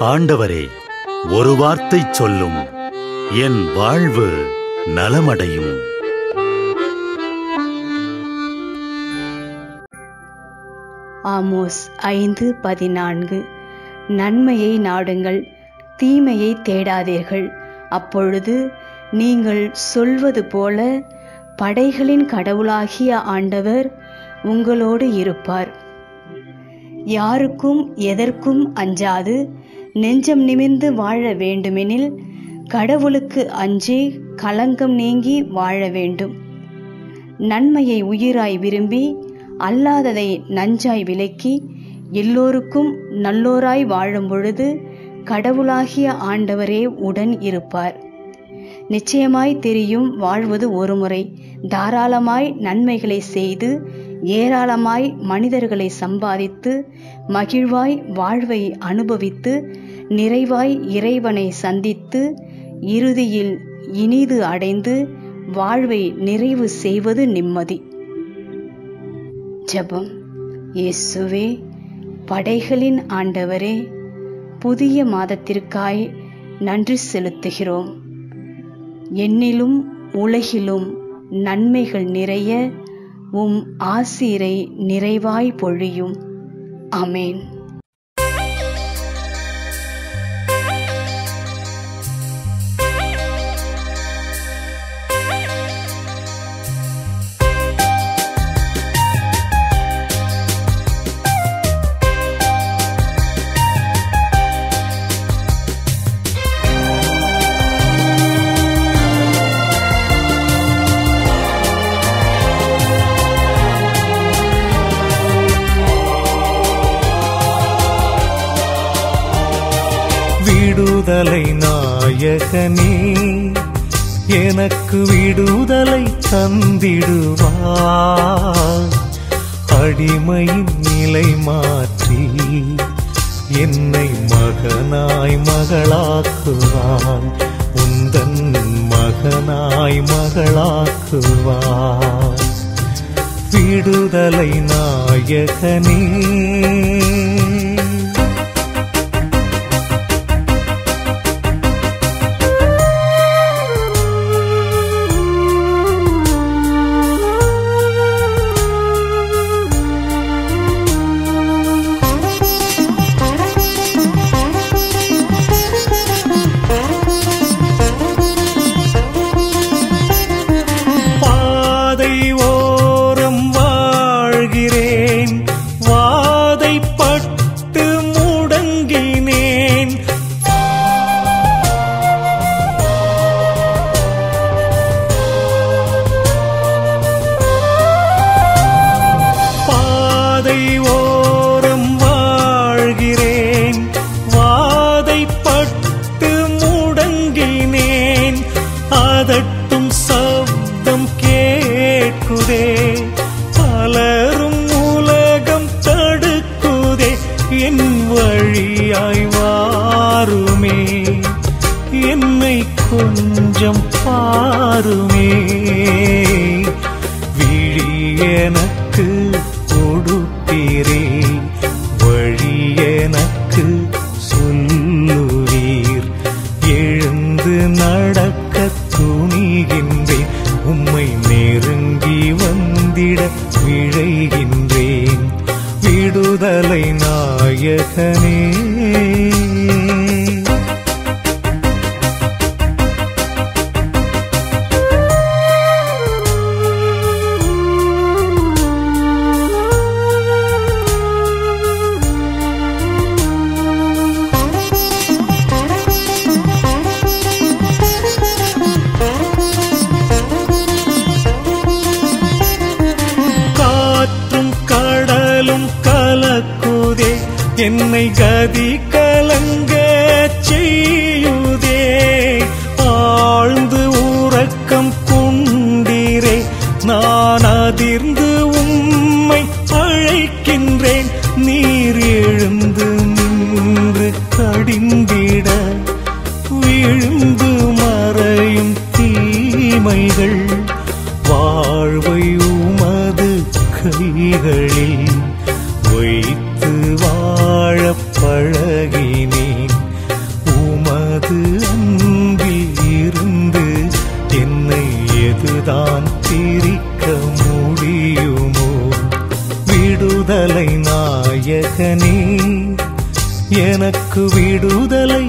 ஆண்டவரே, ஒரு வார்த்தை சொல்லும், என் வாழ்வு நலமடையும். ஆமோஸ் 5:14. நன்மையை நாடுங்கள், தீமையை தேடாதீர்கள். அப்பொழுது நீங்கள் சொல்வது போல படைகளின் கடவுளாகிய ஆண்டவர் உங்களோடு இருப்பார். யாருக்கும் எதற்கும் அஞ்சாது நெஞ்சம் நிமிர்ந்து வாழ வேண்டுமெனில் கடவுளுக்கு அஞ்சி களங்கம் நீங்கி வாழ வேண்டும். நன்மையை உயிராய் விரும்பி அல்லாததை நஞ்சாய் விலக்கி எல்லோருக்கும் நல்லோராய் வாழும் பொழுது கடவுளாகிய ஆண்டவரே உடன் இருப்பார். நிச்சயமாய் தெரியும், வாழ்வது ஒருமுறை. தாராளமாய் நன்மைகளை செய்து ஏராளமாய் மனிதர்களை சம்பாதித்து மகிழ்வாய் வாழ்வை அனுபவித்து நிறைவாய் இறைவனை சந்தித்து இறுதியில் இனிது அடைந்து வாழ்வை நிறைவு செய்வது நிம்மதி. ஜெபம். இயேசுவே, படைகளின் ஆண்டவரே, புதிய மாதத்திற்காய் நன்றி செலுத்துகிறோம். என்னிலும் உலகிலும் நன்மைகள் நிறைய உம் ஆசீரை நிறைவாய் பொழியும். ஆமென். விடுதலை நாயகனே, எனக்கு விடுதலை தந்திடுவார். அடிமையின் நிலை மாற்றி என்னை மகனாய் மகளாக்குவார். உந்தன் மகனாய் மகளாக்குவார். விடுதலை நாயகனே, அதட்டும் சப்தம் கேட்குதே. பலரும் உலகம் தடுக்குதே. என் வழியாய் வாருமே, என்னை கொஞ்சம் பாருமே. விழி எனக்கு கொடுப்பீரே, வழி எனக்கு சொல்லுவீர். எழுந்து நடக்க துணிகின்றேன், உம்மை நெருங்கி வந்திட விழைகின்றேன். விடுதலை நாயகனே, என்னை கதி கலங்க செய்யுதே. ஆழ்ந்து உறக்கம் கொண்டீரே, நான் அதிர்ந்து உம்மை அழைக்கின்றேன். நீர் எழுந்து நின்று கடிந்திட விழுந்து மறையும் தீமைகள். வாழ்வை உமது கைகளில் வைத்து வாழ பழகினேன். எனக்கு விடுதலை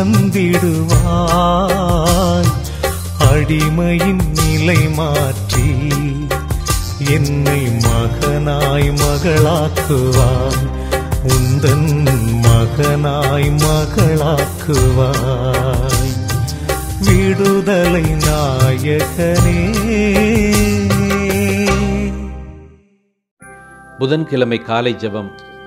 தந்திடுவாய். அடிமையின் நிலை மாற்றி என்னை மகனாய் மகளாக்குவாய். உந்தன் மகனாய் மகளாக்குவாய். விடுதலை நாயகனே. புதன்கிழமை காலை ஜெபம்.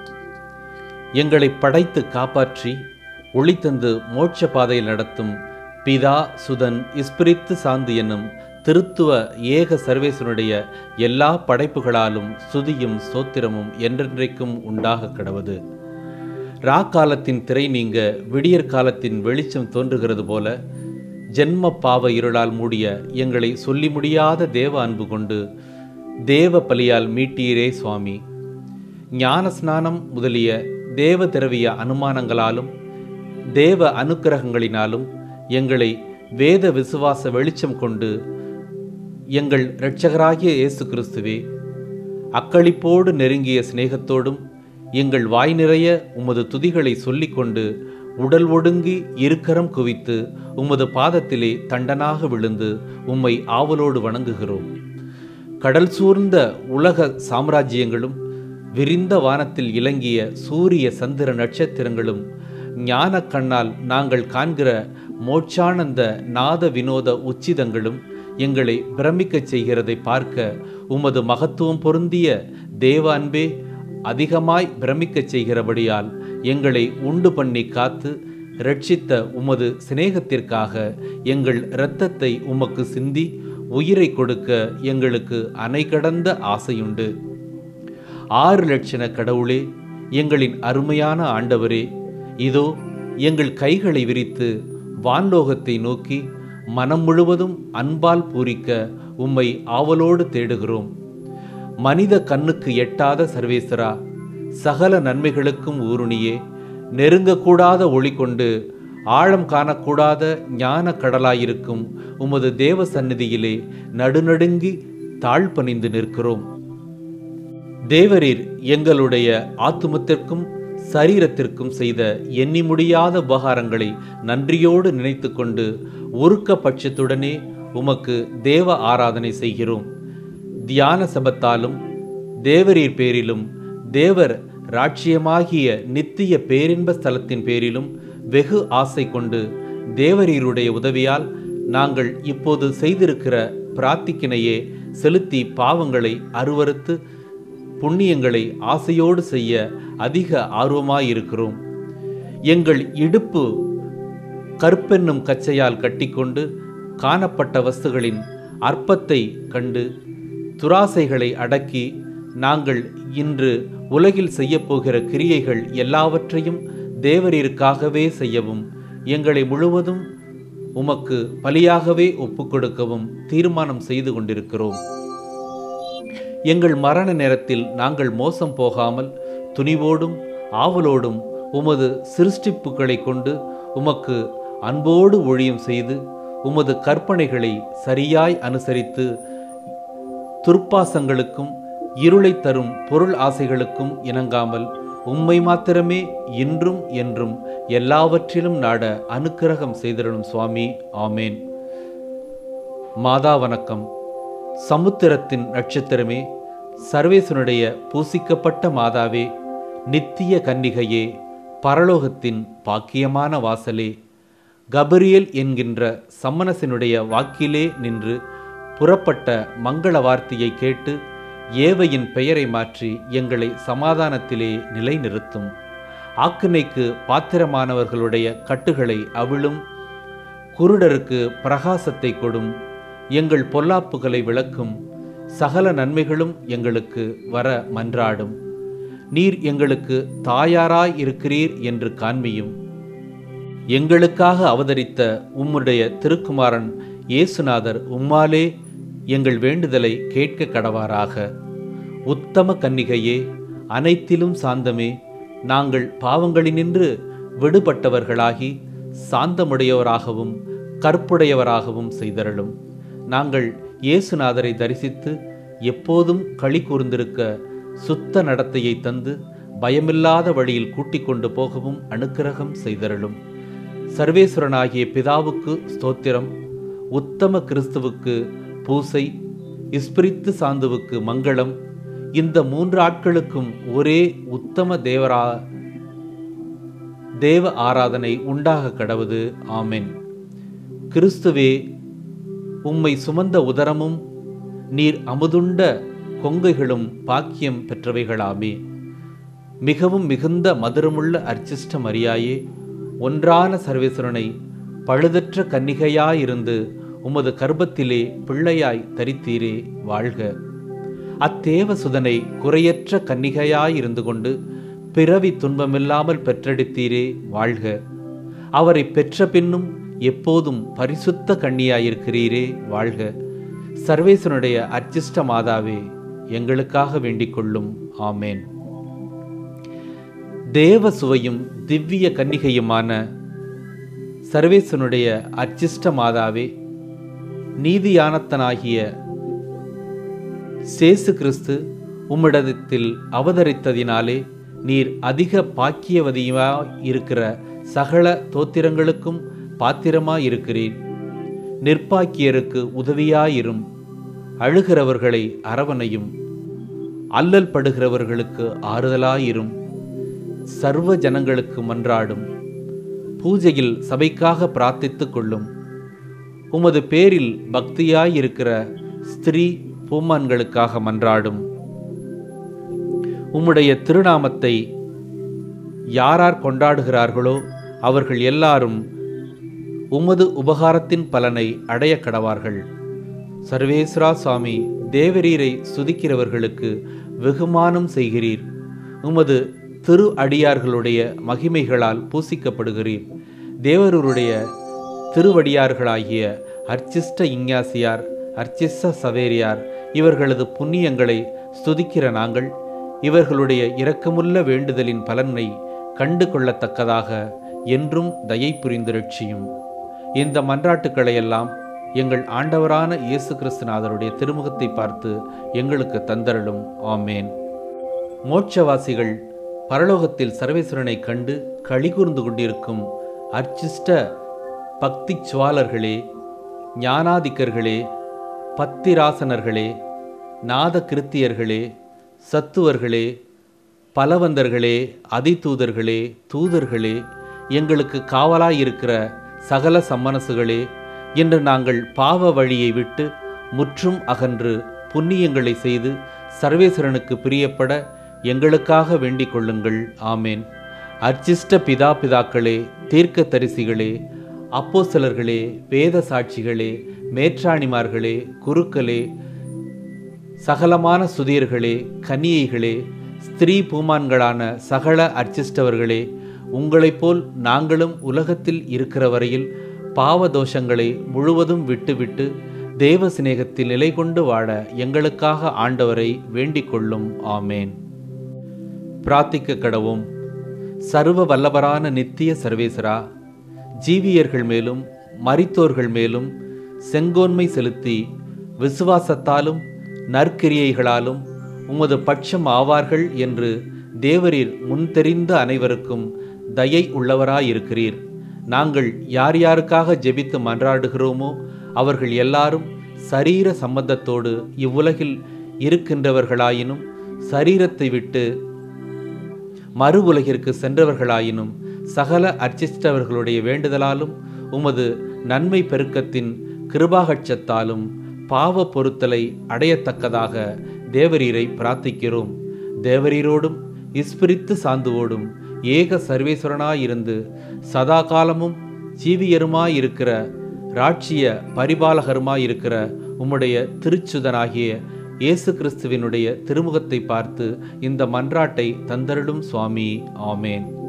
எங்களை படைத்து காப்பாற்றி ஒளி தந்து மோட்ச பாதையில் நடத்தும் பிதா சுதன் இஸ்பிரித்து சாந்து என்னும் திருத்துவ ஏக சர்வேசனுடைய எல்லா படைப்புகளாலும் சுதியும் சோத்திரமும் என்றென்றைக்கும் உண்டாக கடவது. ராக்காலத்தின் திரை நீங்க விடியற் காலத்தின் வெளிச்சம் தோன்றுகிறது போல ஜென்ம பாவ இருளால் மூடிய எங்களை சொல்லி முடியாத தேவ அன்பு கொண்டு தேவ பலியால் மீட்டீரே சுவாமி. ஞான ஸ்நானம் முதலிய தேவ திரவிய அனுமானங்களாலும் தேவ அனுக்கிரகங்களினாலும் எங்களை வேத விசுவாச வெளிச்சம் கொண்டு எங்கள் இரட்சகராகிய இயேசு கிறிஸ்துவே அக்களிப்போடு நெருங்கிய சிநேகத்தோடும் எங்கள் வாய் நிறைய உமது துதிகளை சொல்லிக்கொண்டு உடல் ஒடுங்கி இருக்கரம் குவித்து உமது பாதத்திலே தண்டனாக விழுந்து உம்மை ஆவலோடு வணங்குகிறோம். கடல் சூழ்ந்த உலக சாம்ராஜ்யங்களும் விரிந்த வானத்தில் இலங்கிய சூரிய சந்திர நட்சத்திரங்களும் ஞான கண்ணால் நாங்கள் காண்கிற மோட்சானந்த நாத வினோத உச்சிதங்களும் எங்களை பிரமிக்கச் செய்கிறதை பார்க்க உமது மகத்துவம் பொருந்திய தேவ அன்பே அதிகமாய் பிரமிக்கச் செய்கிறபடியால் எங்களை உண்டு பண்ணி காத்து இரட்சித்த உமது சிநேகத்திற்காக எங்கள் இரத்தத்தை உமக்கு சிந்தி உயிரை கொடுக்க எங்களுக்கு அணை கடந்த ஆசையுண்டு. 6 லட்சண கடவுளே, எங்களின் அருமையான ஆண்டவரே, இதோ எங்கள் கைகளை விரித்து வான்லோகத்தை நோக்கி மனம் முழுவதும் அன்பால் பூரிக்க உம்மை ஆவலோடு தேடுகிறோம். மனித கண்ணுக்கு எட்டாத சர்வேஸ்வரா, சகல நன்மைகளுக்கும் ஊருணியே, நெருங்கக்கூடாத ஒளி கொண்டு ஆழம் காணக்கூடாத ஞான கடலாயிருக்கும் உமது தேவ சந்நிதியிலே நடுநடுங்கி தாழ்பணிந்து நிற்கிறோம். தேவரீர் எங்களுடைய ஆத்துமத்திற்கும் சரீரத்திற்கும் செய்த எண்ணி முடியாத உபகாரங்களை நன்றியோடு நினைத்து கொண்டு உருக்க பட்சத்துடனே உமக்கு தேவ ஆராதனை செய்கிறோம். தியான சபத்தாலும் தேவரீர் பேரிலும் தேவர் ராட்சியமாகிய நித்திய பேரின்ப ஸ்தலத்தின் பேரிலும் வெகு ஆசை கொண்டு தேவரீருடைய உதவியால் நாங்கள் இப்போது செய்திருக்கிற பிரார்த்திக்கினையே செலுத்தி பாவங்களை அருவறுத்து புண்ணியங்களை ஆசையோடு செய்ய அதிக ஆர்வமாயிருக்கிறோம். எங்கள் இடுப்பு கற்பென்னும் கச்சையால் கட்டிக்கொண்டு காணப்பட்ட வஸ்துகளின் அற்பத்தை கண்டு துராசைகளை அடக்கி நாங்கள் இன்று உலகில் செய்யப்போகிற கிரியைகள் எல்லாவற்றையும் தேவரீருக்காகவே செய்யவும் எங்களை முழுவதும் உமக்கு பலியாகவே ஒப்புக்கொடுக்கவும் தீர்மானம் செய்து கொண்டிருக்கிறோம். எங்கள் மரண நேரத்தில் நாங்கள் மோசம் போகாமல் துணிவோடும் ஆவலோடும் உமது சிருஷ்டிப்புகளை கொண்டு உமக்கு அன்போடு ஊழியம் செய்து உமது கற்பனைகளை சரியாய் அனுசரித்து துர்ப்பாசங்களுக்கும் இருளை தரும் பொருள் ஆசைகளுக்கும் இணங்காமல் உம்மை மாத்திரமே இன்றும் என்றும் எல்லாவற்றிலும் நாட அனுக்கிரகம் செய்திடணும் சுவாமி. ஆமேன். மாதா வணக்கம். சமுத்திரத்தின் நட்சத்திரமே, சர்வேசனுடைய பூசிக்கப்பட்ட மாதாவே, நித்திய கன்னிகையே, பரலோகத்தின் பாக்கியமான வாசலே, கபிரியேல் என்கின்ற சம்மனசனுடைய வாக்கிலே நின்று புறப்பட்ட மங்கள வார்த்தையை கேட்டு ஏவையின் பெயரை மாற்றி எங்களை சமாதானத்திலே நிலைநிறுத்தும். ஆக்கினைக்கு பாத்திரமானவர்களுடைய கட்டுகளை அவிழும். குருடருக்கு பிரகாசத்தை கொடும். எங்கள் பொல்லாப்புகளை விளக்கும். சகல நன்மைகளும் எங்களுக்கு வர மன்றாடும். நீர் எங்களுக்கு தாயாராய் இருக்கிறீர் என்று காண்பியும். எங்களுக்காக அவதரித்த உம்முடைய திருக்குமாரன் இயேசுநாதர் உம்மாலே எங்கள் வேண்டுதலை கேட்க கடவாராக. உத்தம கன்னிகையே, அனைத்திலும் சாந்தமே, நாங்கள் பாவங்களினின்று விடுபட்டவர்களாகி சாந்தமுடையவராகவும் கற்புடையவராகவும் செய்தருளும். நாங்கள் இயேசுநாதரை தரிசித்து எப்போதும் களி கூர்ந்திருக்க சுத்த நடத்தையை தந்து பயமில்லாத வழியில் கூட்டிக் கொண்டு போகவும் அனுக்கிரகம் செய்தருளும். சர்வேஸ்வரனாகிய பிதாவுக்கு ஸ்தோத்திரம், உத்தம கிறிஸ்துவுக்கு பூசை, இஸ்பிரித்து சாந்துவுக்கு மங்களம். இந்த 3 ஆட்களுக்கும் ஒரே உத்தம தேவ ஆராதனை உண்டாக கடவுது. ஆமென். கிறிஸ்துவே, உம்மை சுமந்த உதரமும் நீர் அமுதுண்ட கொங்கைகளும் பாக்கியம் பெற்றவைகளாமே. மிகவும் மிகுந்த மதுரமுள்ள அர்ச்சிஷ்ட மரியாயே, ஒன்றான சர்வேஸ்வரனை பழுதற்ற கன்னிகையாயிருந்து உமது கர்ப்பத்திலே பிள்ளையாய் தரித்தீரே, வாழ்க. அத்தேவ சுதனை குறையற்ற கன்னிகையாயிருந்து கொண்டு பிறவி துன்பமில்லாமல் பெற்றெடுத்தீரே, வாழ்க. அவரை பெற்ற பின்னும் எப்போதும் பரிசுத்த கன்னியாயிருக்கிறீரே, வாழ்க. சர்வேசனுடைய அர்ச்சிஷ்ட மாதாவே, எங்களுக்காக வேண்டிக் கொள்ளும். ஆமேன். தேவ சுவையும் திவ்ய கன்னிகையுமான சர்வேசனுடைய அர்ச்சிஷ்ட மாதாவே, நீதியானத்தனாகிய சேசு கிறிஸ்து உம்மிடத்தில் அவதரித்ததினாலே நீர் அதிக பாக்கியவதியாயிருக்கிற சகல தோத்திரங்களுக்கும் பாத்திரமாயிருக்கிறீர். நிர்பாக்கியருக்கு உதவியாயிரும், அழுகிறவர்களை அரவணையும், அல்லல் படுகிறவர்களுக்கு ஆறுதலாயிரும், சர்வ ஜனங்களுக்கு மன்றாடும், பூஜையில் சபைக்காக பிரார்த்தித்துக் கொள்ளும். உமது பேரில் பக்தியாயிருக்கிற ஸ்திரீ பூமான்களுக்காக மன்றாடும். உம்முடைய திருநாமத்தை யாரார் கொண்டாடுகிறார்களோ அவர்கள் எல்லாரும் உமது உபகாரத்தின் பலனை அடைய கடவார்கள். சர்வேஸ்வரா சுவாமி, தேவரீரை சுதிக்கிறவர்களுக்கு வெகுமானம் செய்கிறீர். உமது திரு அடியார்களுடைய மகிமைகளால் பூசிக்கப்படுகிறீர். தேவருடைய திருவடியார்களாகிய அர்ச்சிஷ்ட இஞ்ஞாசியார், அர்ச்சிஷ்ட சவேரியார் இவர்களது புண்ணியங்களை ஸ்துதிக்கிற நாங்கள் இவர்களுடைய இரக்கமுள்ள வேண்டுதலின் பலனை கண்டு கொள்ளத்தக்கதாக என்றும் தயை புரிந்து ரட்சியும். இந்த மன்றாட்டுக்களையெல்லாம் எங்கள் ஆண்டவரான இயேசு கிறிஸ்துநாதருடைய திருமுகத்தை பார்த்து எங்களுக்கு தந்தருளும். ஆமேன். மோட்சவாசிகள் பரலோகத்தில் சர்வேஸ்வரனை கண்டு களிகூர்ந்து கொண்டிருக்கும் அர்ச்சிஷ்ட பக்தி சுவாலர்களே, ஞானாதிக்கர்களே, பத்திராசனர்களே, நாத கிருத்தியர்களே, சத்துவர்களே, பலவந்தர்களே, அதிதூதர்களே, தூதர்களே, எங்களுக்கு காவலாயிருக்கிற சகல சம்மனசுகளே, இன்று நாங்கள் பாவ வழியை விட்டு முற்றும் அகன்று புண்ணியங்களை செய்து சர்வேஸ்வரனுக்கு பிரியப்பட எங்களுக்காக வேண்டிக் கொள்ளுங்கள். ஆமேன். அர்ச்சிஷ்ட பிதாக்களே, தீர்க்க தரிசிகளே, அப்போஸ்தலர்களே, வேத சாட்சிகளே, மேற்றாணிமார்களே, குருக்களே, சகலமான சுதியர்களே, கன்னியைகளே, ஸ்திரீ பூமான்களான சகல அர்ச்சிஷ்டவர்களே, உங்களைப் போல் நாங்களும் உலகத்தில் இருக்கிற வரையில் பாவதோஷங்களை முழுவதும் விட்டுவிட்டு தேவ சிநேகத்தில் நிலை கொண்டு வாழ எங்களுக்காக ஆண்டவரை வேண்டிக் கொள்ளும். ஆமேன். பிரார்த்திக்க கடவோம். சர்வ வல்லவரான நித்திய சர்வேசரா, ஜீவியர்கள் மேலும் மரித்தோர்கள் மேலும் செங்கோன்மை செலுத்தி விசுவாசத்தாலும் நற்கிரியைகளாலும் உமது பட்சம் ஆவார்கள் என்று தேவரீர் முன்தெரிந்த அனைவருக்கும் தயை உள்ளவராயிருக்கிறீர். நாங்கள் யார் யாருக்காக ஜெபித்து மன்றாடுகிறோமோ அவர்கள் எல்லாரும் சரீர சம்பந்தத்தோடு இவ்வுலகில் இருக்கின்றவர்களாயினும் சரீரத்தை விட்டு மறு உலகிற்கு சென்றவர்களாயினும் சகல அர்ச்சிஷ்டவர்களுடைய வேண்டுதலாலும் உமது நன்மை பெருக்கத்தின் கிருபாகட்சத்தாலும் பாவ பொருத்தலை அடையத்தக்கதாக தேவரீரை பிரார்த்திக்கிறோம். தேவரீரோடும் இஸ்பிரித்து சாந்துவோடும் ஏக சர்வேஸ்வரனாயிருந்து சதா காலமும் ஜீவியருமாயிருக்கிற ராட்சிய பரிபாலகருமாயிருக்கிற உம்முடைய திருச்சுதனாகிய இயேசு கிறிஸ்துவினுடைய திருமுகத்தை பார்த்து இந்த மன்றாட்டை தந்தருளும் சுவாமி. ஆமேன்.